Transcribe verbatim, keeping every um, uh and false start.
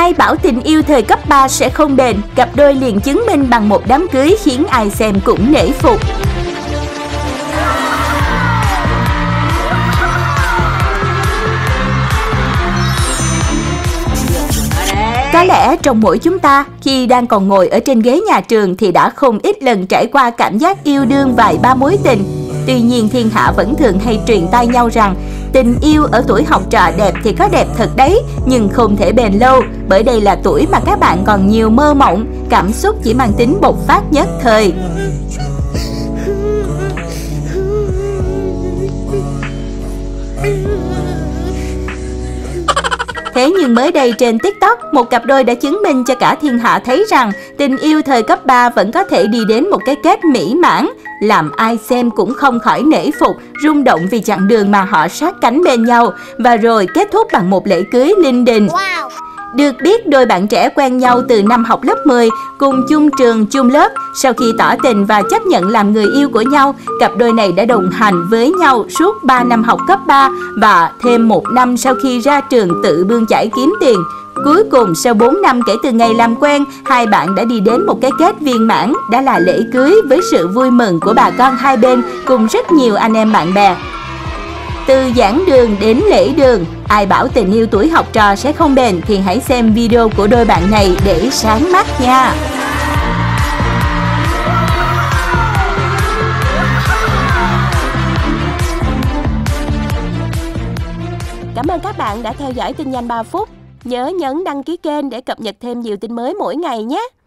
Ai bảo tình yêu thời cấp ba sẽ không bền, cặp đôi liền chứng minh bằng một đám cưới khiến ai xem cũng nể phục. Có lẽ trong mỗi chúng ta, khi đang còn ngồi ở trên ghế nhà trường thì đã không ít lần trải qua cảm giác yêu đương vài ba mối tình. Tuy nhiên thiên hạ vẫn thường hay truyền tai nhau rằng tình yêu ở tuổi học trò đẹp thì có đẹp thật đấy, nhưng không thể bền lâu, bởi đây là tuổi mà các bạn còn nhiều mơ mộng, cảm xúc chỉ mang tính bộc phát nhất thời. Thế nhưng mới đây trên TikTok, một cặp đôi đã chứng minh cho cả thiên hạ thấy rằng tình yêu thời cấp ba vẫn có thể đi đến một cái kết mỹ mãn, làm ai xem cũng không khỏi nể phục, rung động vì chặng đường mà họ sát cánh bên nhau và rồi kết thúc bằng một lễ cưới linh đình. Wow. Được biết, đôi bạn trẻ quen nhau từ năm học lớp mười, cùng chung trường chung lớp. Sau khi tỏ tình và chấp nhận làm người yêu của nhau, cặp đôi này đã đồng hành với nhau suốt ba năm học cấp ba và thêm một năm sau khi ra trường tự bươn chải kiếm tiền. Cuối cùng, sau bốn năm kể từ ngày làm quen, hai bạn đã đi đến một cái kết viên mãn, đã là lễ cưới với sự vui mừng của bà con hai bên cùng rất nhiều anh em bạn bè. Từ giảng đường đến lễ đường, ai bảo tình yêu tuổi học trò sẽ không bền thì hãy xem video của đôi bạn này để sáng mắt nha. Cảm ơn các bạn đã theo dõi tin nhanh ba phút. Nhớ nhấn đăng ký kênh để cập nhật thêm nhiều tin mới mỗi ngày nhé.